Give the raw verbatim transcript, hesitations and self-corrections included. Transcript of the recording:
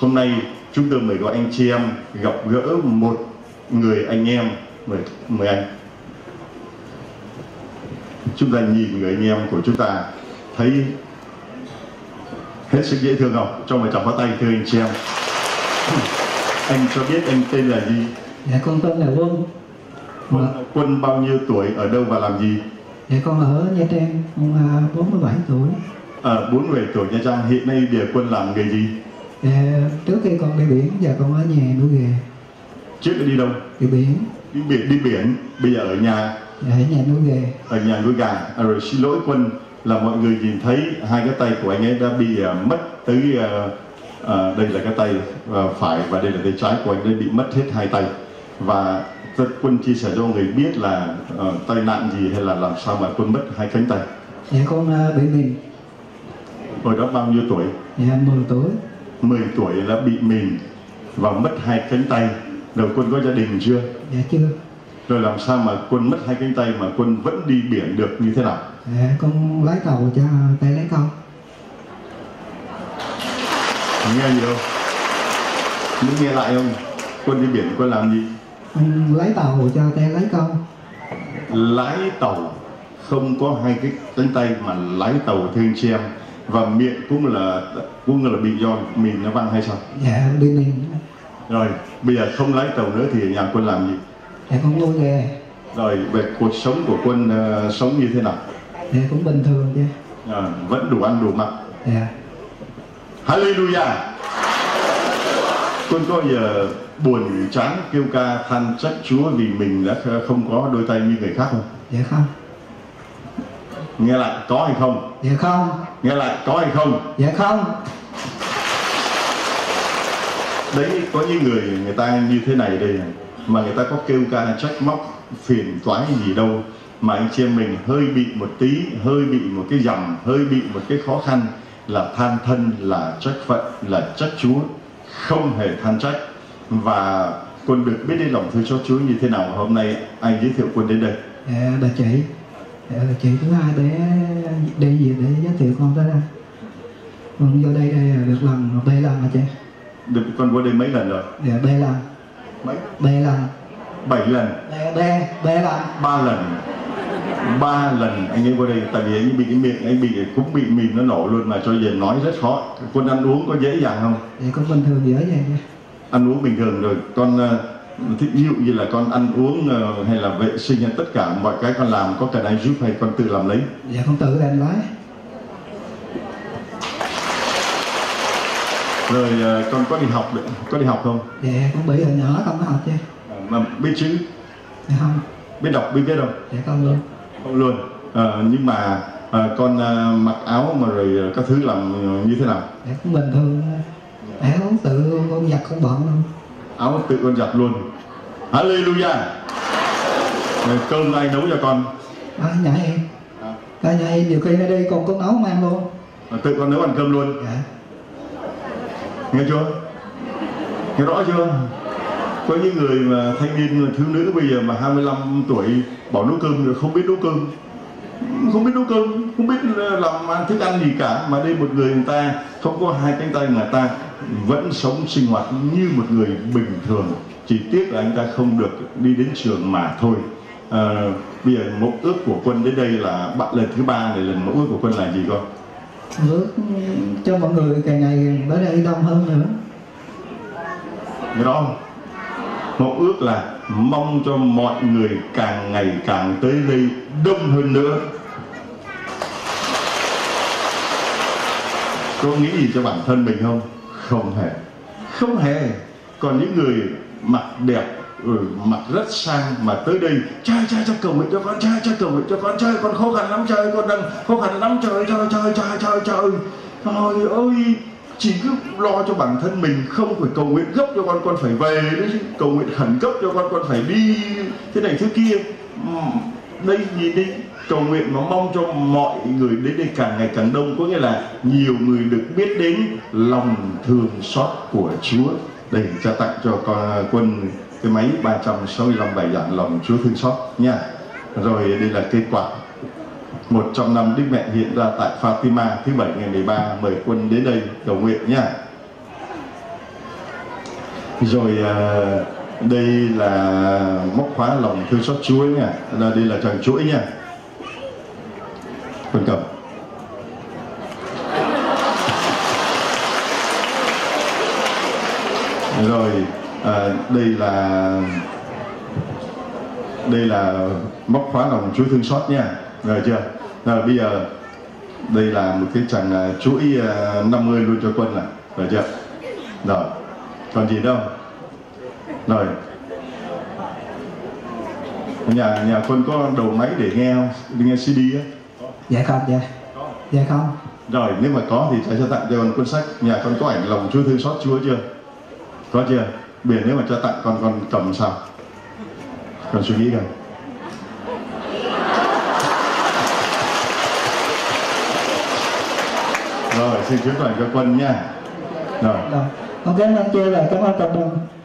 Hôm nay chúng tôi mời gọi anh chị em gặp gỡ một người anh em. Mời, mời anh. Chúng ta nhìn người anh em của chúng ta thấy hết sức dễ thương không? Cho một tràng pháo tay thưa anh chị em. Anh cho biết anh tên là gì? Dạ con tên là Quân. Quân, Quân bao nhiêu tuổi, ở đâu và làm gì? Dạ con ở Nha Trang, con bốn mươi bảy tuổi. À, bốn mươi bảy tuổi Nha Trang. Hiện nay bây giờ Quân làm nghề gì? Dạ, trước khi con đi biển, giờ con ở nhà nuôi ghè. Trước đi đâu? Đi biển. Đi biển, đi biển. Bây giờ ở nhà? Dạ, ở nhà nuôi ghè. Ở nhà nuôi gà. À, rồi xin lỗi Quân là mọi người nhìn thấy hai cái tay của anh ấy đã bị uh, mất tới uh, uh, đây là cái tay uh, phải và đây là tay trái của anh ấy bị mất hết hai tay. Và Quân chia sẻ cho người biết là uh, tai nạn gì hay là làm sao mà Quân mất hai cánh tay? Dạ con uh, bị mìn. Hồi đó bao nhiêu tuổi? Dạ mười tuổi. mười tuổi là bị mìn và mất hai cánh tay. Rồi Quân có gia đình chưa? Dạ chưa. Rồi làm sao mà Quân mất hai cánh tay mà Quân vẫn đi biển được như thế nào? Dạ con lái tàu cho tay lái câu. Nghe gì đâu? Muốn nghe lại không? Quân đi biển Quân làm gì? Con lái tàu cho tay lái câu. Lái tàu không có hai cái cánh tay mà lái tàu thưa anh chị em. Và miệng cũng là cũng là bị do mìn nó văng hay sao? Dạ đi mìn. Rồi bây giờ không lái tàu nữa thì ở nhà Quân làm gì? Dạ con nuôi ghè. Rồi về cuộc sống của Quân uh, sống như thế nào? Dạ cũng bình thường chứ. À, vẫn đủ ăn đủ mặc. Dạ. Hallelujah. Quân có giờ buồn chán kêu ca than trách Chúa vì mình đã không có đôi tay như người khác không? Dạ không. Nghe lại có hay không? Dạ không. Nghe lại có hay không? Dạ không. Đấy, có những người người ta như thế này đây này, mà người ta có kêu ca trách móc phiền toái gì đâu, mà anh chị em mình hơi bị một tí, hơi bị một cái dầm, hơi bị một cái khó khăn là than thân, là trách phận, là trách Chúa. Không hề than trách. Và Quân được biết đến lòng thương xót Chúa như thế nào. Hôm nay ai giới thiệu Quân đến đây? Dạ bà chị. Dạ bà chị thứ hai để đi về để giới thiệu con tới đây. Con vô đây đây là được lần, ba lần hả chị? Được, con vô đây mấy lần rồi? Dạ ba lần. Mấy? Ba lần. Bảy lần. Ba ba ba lần. Ba lần. Ba lần anh ấy vô đây, tại vì anh ấy bị cái miệng, anh bị cũng bị mìn nó nổ luôn mà cho giờ nói rất khó. Quân ăn uống có dễ dàng không? Dạ con bình thường dễ dàng nha. Ăn uống bình thường rồi con uh, ví dụ như là con ăn uống uh, hay là vệ sinh hay tất cả mọi cái con làm có cần ai giúp hay con tự làm lấy? Dạ con tự làm lấy. Rồi uh, con có đi học được, có đi học không? Dạ con bị hồi nhỏ không có học chứ. À, mà biết chữ? Dạ không. Biết đọc biết viết không? Dạ con luôn. Không luôn. À, nhưng mà à, con à, mặc áo mà rồi các thứ làm như thế nào? Dạ cũng bình thường. Áo tự con giặt con bận luôn. Áo tự con giặt luôn. Hallelujah. Rồi cơm ai nấu cho con? À, nhà em. À. Cả nhà em nhiều khi nó đi con có nấu mang luôn. À, tự con nấu ăn cơm luôn. Dạ. Nghe chưa? Nghe rõ chưa? Có những người mà thanh niên thiếu nữ bây giờ mà hai mươi lăm tuổi bỏ nấu cơm rồi không biết nấu cơm, không biết nấu cơm, không biết làm thức ăn gì cả, mà đây một người người ta không có hai cánh tay mà người ta vẫn sống sinh hoạt như một người bình thường, chỉ tiếc là anh ta không được đi đến trường mà thôi. À, bây giờ mộng ước của Quân đến đây là bạn lần thứ ba này, lần mộng ước của Quân là gì con? Ước cho mọi người càng ngày tới đây đông hơn nữa. Nghe đó không? Mộng ước là mong cho mọi người càng ngày càng tới đây đông hơn nữa. Có nghĩ gì cho bản thân mình không? Không hề. Không hề. Còn những người mặc đẹp, ừ, mặc rất sang mà tới đây, cha cha cha cầu nguyện cho con, cha cha cầu nguyện cho con, trời con khó khăn lắm trời, con đang khó khăn lắm trời, trời trời trời trời trời. Trời ơi, chỉ cứ lo cho bản thân mình, không phải cầu nguyện gấp cho con, con phải về đấy chứ, cầu nguyện khẩn cấp cho con, con phải đi thế này thế kia. Đây nhìn đi, cầu nguyện mà mong cho mọi người đến đây càng ngày càng đông, có nghĩa là nhiều người được biết đến lòng thương xót của Chúa. Đây trao tặng cho con Quân cái máy ba trăm sáu mươi lăm bài giảng lòng Chúa thương xót nha. Rồi đây là cây quạt một trăm năm Đức Mẹ hiện ra tại Fatima thứ bảy ngày mười ba, mời Quân đến đây cầu nguyện nha. Rồi à, đây là móc khóa lòng thương xót Chúa nha. Đây là tràng chuỗi nha. Con cầm. Rồi à, đây là đây là móc khóa lòng Chúa thương xót nha. Rồi chưa? Rồi bây giờ đây là một cái tràng uh, chuỗi uh, năm mươi luôn cho Quân này. Rồi chưa? Rồi. Còn gì đâu? Rồi. Nhà nhà Quân có đầu máy để nghe không? Để nghe xê đê á? Dạ không, dạ. Dạ không. Rồi nếu mà có thì sẽ cho tặng cho con cuốn sách. Nhà con có ảnh lòng Chúa thương xót Chúa chưa? Có chưa? Biển nếu mà cho tặng con con cầm sao? Con suy nghĩ coi. Rồi xin chuyển toàn cho Quân nha. Rồi. Rồi. Con cảm ơn chưa là cảm ơn cộng đồng.